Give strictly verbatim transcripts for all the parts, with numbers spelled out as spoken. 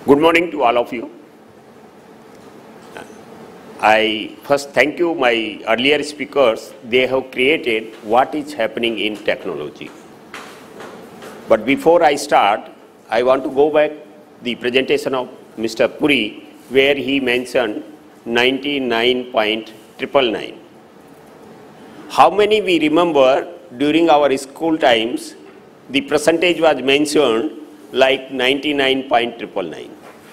Good morning to all of you. I first thank you, my earlier speakers. They have created what is happening in technology. But before I start, I want to go back the presentation of Mister Puri, where he mentioned ninety-nine point nine nine. How many we remember during our school times, the percentage was mentioned like ninety-nine point nine nine?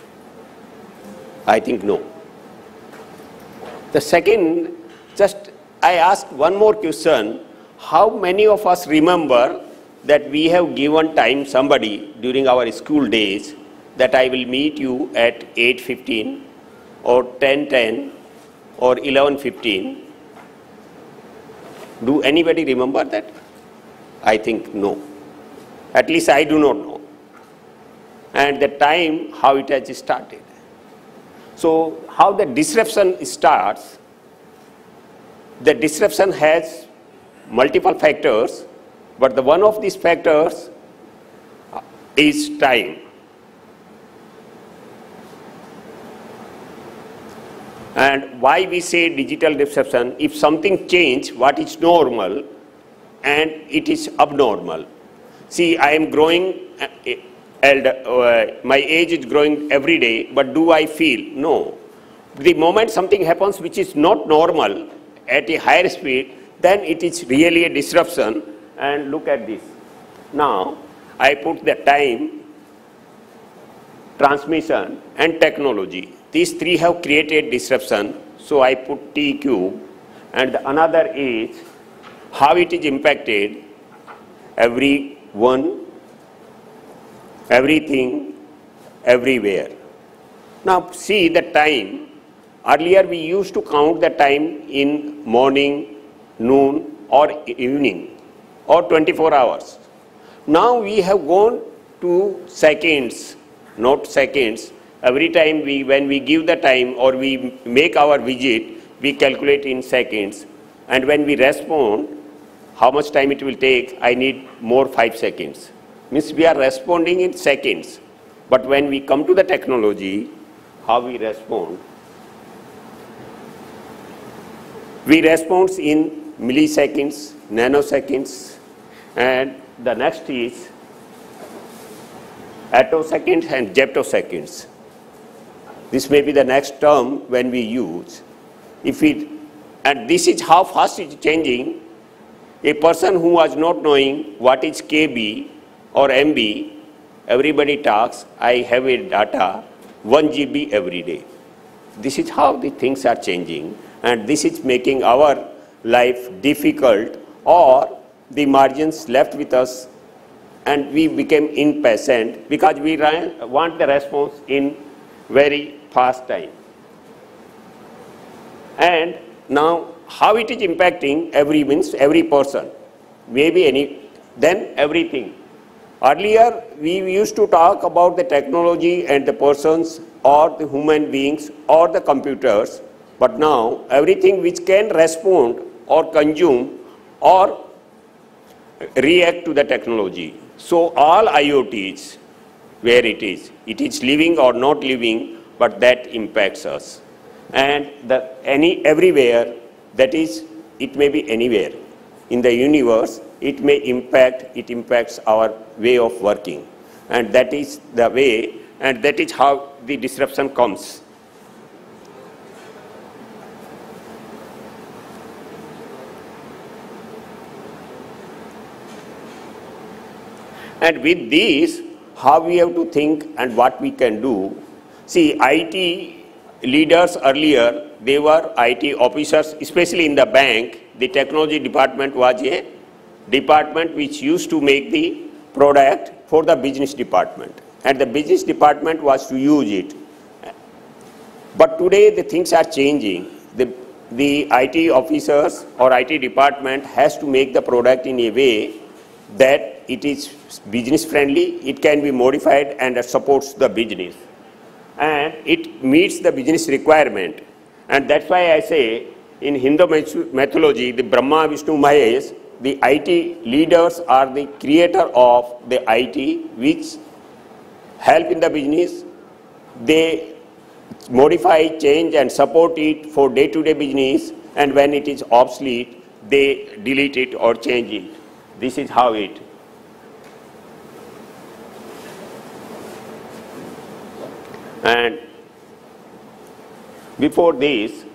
I think no. The second, just I ask one more question. How many of us remember that we have given time somebody during our school days that I will meet you at eight fifteen or ten ten or eleven fifteen? Do anybody remember that? I think no. At least I do not know. And the time, how it has started. So how the disruption starts, the disruption has multiple factors, but the one of these factors is time. And why we say digital disruption? If something change, what is normal and it is abnormal. See, I am growing, and uh, my age is growing every day, but do I feel? No. The moment something happens which is not normal at a higher speed, then it is really a disruption. And look at this. Now, I put the time, transmission, and technology. These three have created disruption. So I put T cube, and another is how it is impacted everyone, everything, everywhere. Now see the time. Earlier we used to count the time in morning, noon, or evening, or twenty-four hours. Now we have gone to seconds, not seconds. Every time we, when we give the time or we make our visit, we calculate in seconds. And when we respond, how much time it will take, I need more five seconds. Means we are responding in seconds. But when we come to the technology, how we respond? We respond in milliseconds, nanoseconds, and the next is attoseconds and femtoseconds. This may be the next term when we use. If it, and this is how fast it is changing. A person who was not knowing what is K B or M B, everybody talks, I have a data, one G B every day. This is how the things are changing, and this is making our life difficult, or the margins left with us, and we became impatient because we want the response in very fast time. And now how it is impacting every means every person, maybe any, then everything. Earlier we used to talk about the technology and the persons or the human beings or the computers, but now everything which can respond or consume or react to the technology. So all I O Ts, where it is, it is living or not living, but that impacts us. And the any everywhere, that is, it may be anywhere in the universe, it may impact, it impacts our way of working. And that is the way, and that is how the disruption comes. And with this, how we have to think and what we can do. See, I T leaders earlier, they were I T officers, especially in the bank. The technology department was a department which used to make the product for the business department. And the business department was to use it. But today the things are changing. The, the I T officers or I T department has to make the product in a way that it is business friendly, it can be modified and it supports the business. And it meets the business requirement. And that's why I say in Hindu mythology, the Brahma, Vishnu, Mahesh, the I T leaders are the creator of the I T which help in the business they modify, change, and support it for day-to-day business, and when it is obsolete, they delete it or change it. This is how it. And before this,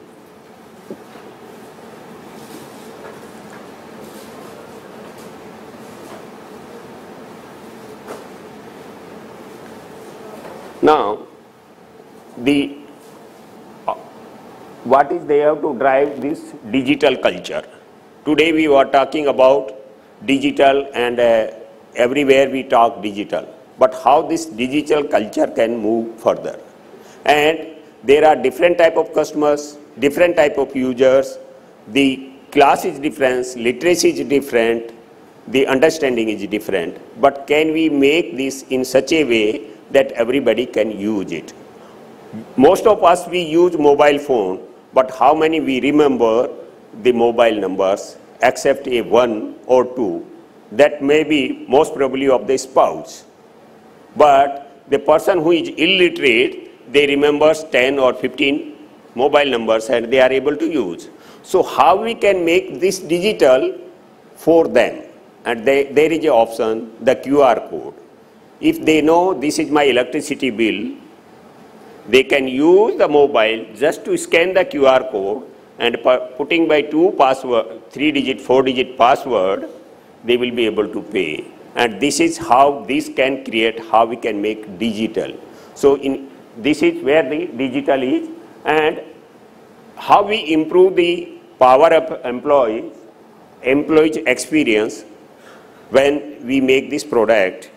now, the uh, what is they have to drive this digital culture. Today we were talking about digital, and uh, everywhere we talk digital. But how this digital culture can move further. And there are different type of customers, different type of users. The class is different, literacy is different, the understanding is different. But can we make this in such a way that everybody can use it? Most of us, we use mobile phone, but how many we remember the mobile numbers except a one or two? That may be most probably of the spouse. But the person who is illiterate, they remember ten or fifteen mobile numbers and they are able to use. So how we can make this digital for them? And they, there is an option, the Q R code. If they know this is my electricity bill, they can use the mobile just to scan the Q R code, and putting by two password, three digit, four digit password, they will be able to pay. And this is how this can create, how we can make digital. So in, this is where the digital is, and how we improve the power of employees, employees experience when we make this product.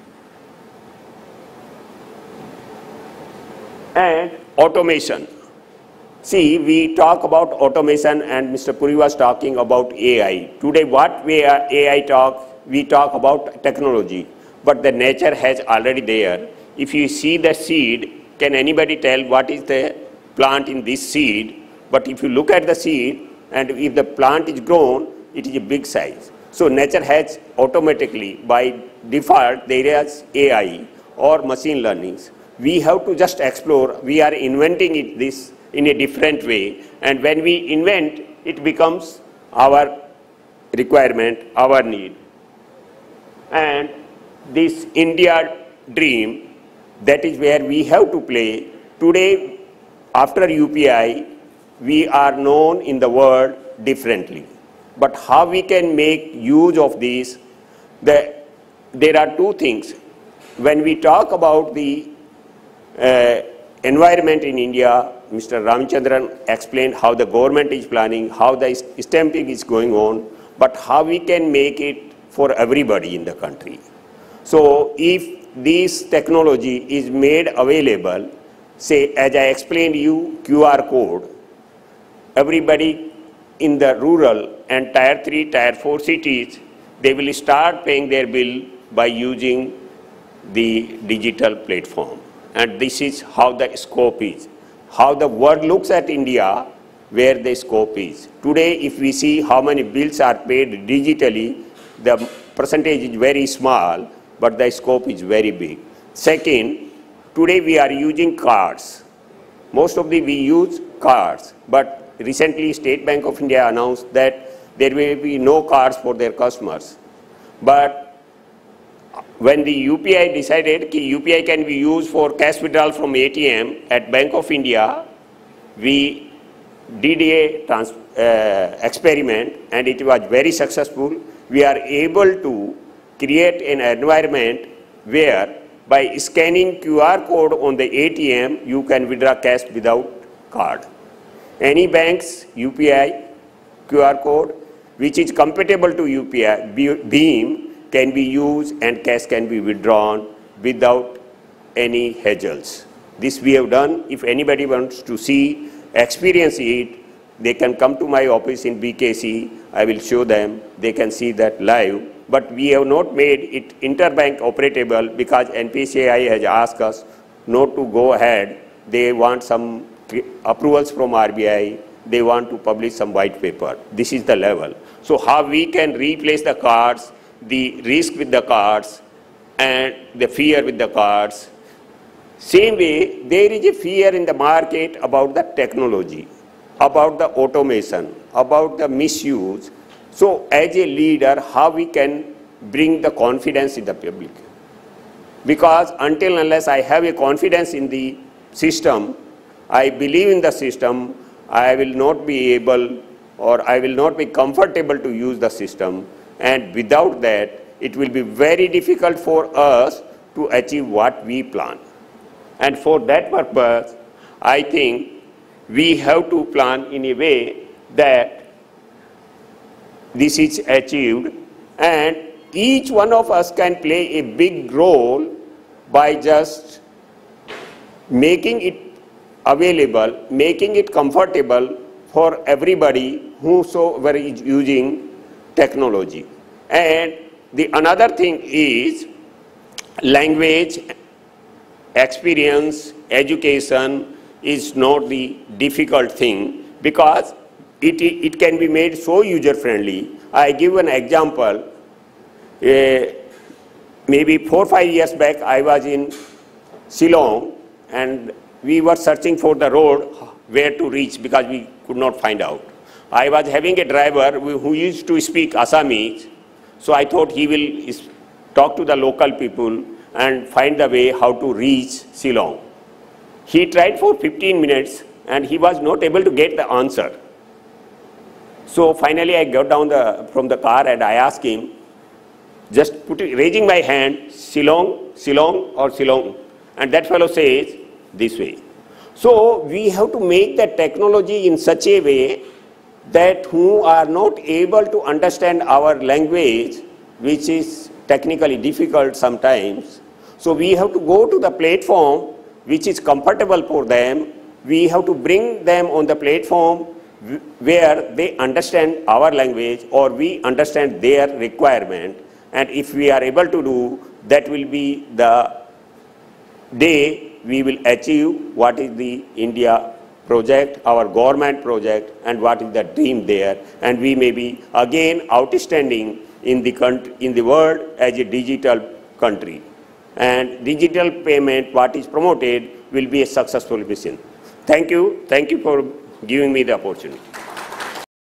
And automation. See, we talk about automation, and Mister Puri was talking about A I. Today, what we are A I talk, we talk about technology, but the nature has already there. If you see the seed, can anybody tell what is the plant in this seed? But if you look at the seed, and if the plant is grown, it is a big size. So nature has automatically, by default, there is A I or machine learnings. We have to just explore. We are inventing it this in a different way, and when we invent, it becomes our requirement, our need. And this India dream, that is where we have to play. Today, after U P I, we are known in the world differently. But how we can make use of this, the, there are two things. When we talk about the uh, environment in India, Mister Ramachandran explained how the government is planning, how the stamping is going on, but how we can make it for everybody in the country. So if this technology is made available, say as I explained you, Q R code, everybody in the rural and tier three, tier four cities, they will start paying their bill by using the digital platform. And this is how the scope is, how the world looks at India, where the scope is. Today, if we see how many bills are paid digitally, the percentage is very small, but the scope is very big. Second, today we are using cards. Most of the we use cards, but recently State Bank of India announced that there will be no cards for their customers. But when the U P I decided that U P I can be used for cash withdrawal from A T M at Bank of India, we did a trans, uh, experiment, and it was very successful. We are able to create an environment where by scanning Q R code on the A T M, you can withdraw cash without card. Any bank's U P I Q R code, which is compatible to U P I, Beam, can be used and cash can be withdrawn without any hassles. This we have done. If anybody wants to see, experience it, they can come to my office in B K C. I will show them. They can see that live. But we have not made it interbank operable because N P C I has asked us not to go ahead. They want some approvals from R B I. They want to publish some white paper. This is the level. So how we can replace the cards, the risk with the cards, and the fear with the cards, Same way, there is a fear in the market about the technology, about the automation, about the misuse. So as a leader, how we can bring the confidence in the public? Because until unless I have a confidence in the system, I believe in the system, I will not be able or I will not be comfortable to use the system. And without that, it will be very difficult for us to achieve what we plan. And for that purpose, I think we have to plan in a way that this is achieved, and each one of us can play a big role by just making it available, making it comfortable for everybody whosoever is using technology. And the another thing is language, experience, education is not the difficult thing because it, it can be made so user-friendly. I give an example. Uh, maybe four or five years back, I was in Shillong and we were searching for the road where to reach because we could not find out. I was having a driver who used to speak Assamese, so I thought he will talk to the local people and find the way how to reach Shillong. He tried for fifteen minutes and he was not able to get the answer. So finally I got down the, from the car and I asked him, just put it, raising my hand, Shillong, Shillong or Shillong. And that fellow says, this way. So we have to make the technology in such a way that who are not able to understand our language, which is technically difficult sometimes. So we have to go to the platform which is comfortable for them. We have to bring them on the platform where they understand our language or we understand their requirement. And if we are able to do, that will be the day we will achieve what is the India project, our government project, and what is the dream there. And we may be again outstanding in the country, in the world as a digital country. And digital payment, what is promoted, will be a successful mission. Thank you. Thank you for giving me the opportunity.